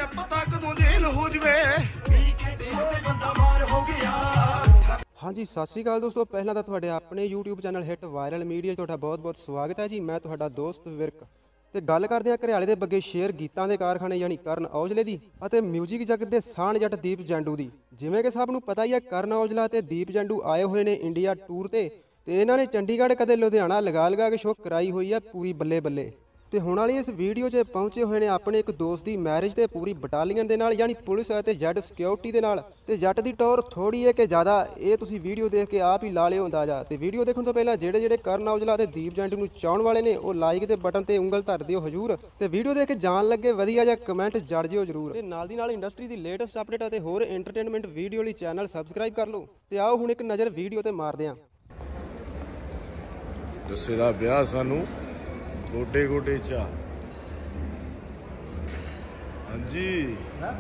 ਪਤਾ ਕਦੋਂ ਜੇਲ ਹੋ ਜਵੇ ਬੰਦਾ ਮਾਰ ਹੋ ਗਿਆ। ਹਾਂਜੀ ਸਤਿ ਸ਼੍ਰੀ ਅਕਾਲ ਦੋਸਤੋ, ਪਹਿਲਾਂ ਤਾਂ ਤੁਹਾਡੇ ਆਪਣੇ YouTube channel hit viral media 'ਚ ਤੁਹਾਡਾ ਬਹੁਤ-ਬਹੁਤ ਸਵਾਗਤ ਹੈ ਜੀ। ਮੈਂ ਤੁਹਾਡਾ ਦੋਸਤ ਵਿਰਕ ਤੇ ਗੱਲ ਕਰਦੇ ਹਾਂ ਘਰਿਆਲੇ ਦੇ ਬੱਗੇ ਸ਼ੇਰ ਗੀਤਾਂ ਦੇ ਕਾਰਖਾਨੇ ਯਾਨੀ ਕਰਨ ਔਜਲੇ ਦੀ ਅਤੇ ਮਿਊਜ਼ਿਕ ਜਗਤ ਦੇ ਸਾਣ ਜੱਟ ਦੀਪ ਜੰਡੂ ਦੀ। ਜਿਵੇਂ ਕਿ ਸਭ ਨੂੰ ਪਤਾ ਹੀ ਹੈ, ਕਰਨ ਔਜਲਾ ਤੇ ਦੀਪ ਜੰਡੂ ਆਏ ਹੋਏ ਨੇ ਇੰਡੀਆ ਟੂਰ ਤੇ ਇਹਨਾਂ ਨੇ ਚੰਡੀਗੜ੍ਹ ਕਦੇ ਲੁਧਿਆਣਾ ਲਗਾ ਕੇ ਸ਼ੋਅ ਕਰਾਈ ਹੋਈ ਹੈ ਪੂਰੀ ਬੱਲੇ ਬੱਲੇ। ਤੇ ਹੁਣ ਵਾਲੀ ਇਸ ਵੀਡੀਓ 'ਚ ਪਹੁੰਚੇ ਹੋਏ ਨੇ ਆਪਣੇ ਇੱਕ ਦੋਸਤ ਦੀ ਮੈਰਿਜ ਤੇ ਪੂਰੀ ਬਟਾਲੀਅਨ ਦੇ ਨਾਲ ਯਾਨੀ ਪੁਲਿਸ ਅਤੇ ਜੈਡ ਸਿਕਿਉਰਿਟੀ ਦੇ ਨਾਲ। ਤੇ ਜੱਟ ਦੀ ਟੌਰ ਥੋੜੀ ਹੈ ਕਿ ਜ਼ਿਆਦਾ, ਇਹ ਤੁਸੀਂ ਵੀਡੀਓ ਦੇਖ ਕੇ ਆਪ ਹੀ ਲਾ ਲਿਓ ਅੰਦਾਜ਼ਾ। ਤੇ ਵੀਡੀਓ ਦੇਖਣ ਤੋਂ ਪਹਿਲਾਂ ਜਿਹੜੇ ਕਰਨ ਔਜਲਾ ਤੇ ਦੀਪ ਜੰਡੂ ਨੂੰ ਚਾਹਣ ਵਾਲੇ ਨੇ ਉਹ ਲਾਈਕ ਦੇ ਬਟਨ ਤੇ ਉਂਗਲ ਧਰ ਦਿਓ ਹਜੂਰ। ਤੇ ਵੀਡੀਓ ਦੇਖ ਕੇ ਜਾਣ ਲੱਗੇ ਵਧੀਆ ਜਿਹਾ ਕਮੈਂਟ ਜੜ ਜਿਓ ਜਰੂਰ। ਤੇ ਨਾਲ ਦੀ ਨਾਲ ਇੰਡਸਟਰੀ ਦੀ ਲੇਟੈਸਟ ਅਪਡੇਟ ਅਤੇ ਹੋਰ ਐਂਟਰਟੇਨਮੈਂਟ ਵੀਡੀਓ ਲਈ ਚੈਨਲ ਸਬਸਕ੍ਰਾਈਬ ਕਰ ਲਓ। ਤੇ ਆਓ ਹੁਣ ਇੱਕ ਨਜ਼ਰ ਵੀਡੀਓ ਤੇ ਮਾਰਦੇ ਹਾਂ। ਜੱਸੇ ਦਾ ਵਿਆਹ ਸਾਨੂੰ ਗੋਡੇ ਗੋਡੇ ਚਾ। ਹਾਂਜੀ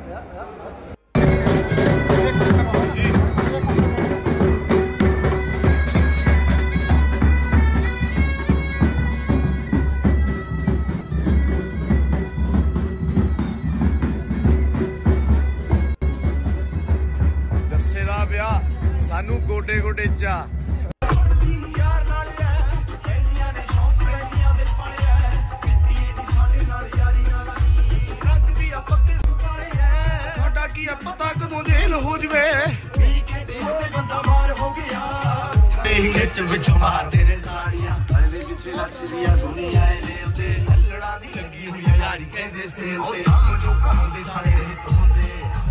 ਜੱਸੇ ਦਾ ਵਿਆਹ ਸਾਨੂੰ ਗੋਡੇ ਗੋਡੇ ਚਾ। ਪਤਾ ਕਦੋਂ ਜੇਲ ਹੋ ਜਵੇ ਬੰਦਾ ਮਾਰ ਹੋ ਗਿਆ। ਵਿੱਚ ਮਾਰ ਤੇਰੇ ਸਾੜੀਆਂ ਇਹਦੇ ਪਿੱਛੇ ਲੱਚਦੀ ਆ ਦੁਨੀਆ ਇਹਦੇ ਉੱਤੇ ਹੱਲੜਾ ਦੀ ਲੱਗੀ ਹੋਈ ਆ ਯਾਰੀ ਕਹਿੰਦੇ ਸੇਲ ਤੇ ਕੰਮ ਜੋ ਕਰਦੇ ਸਾਰੇ ਰਹਿਤ ਹੁੰਦੇ।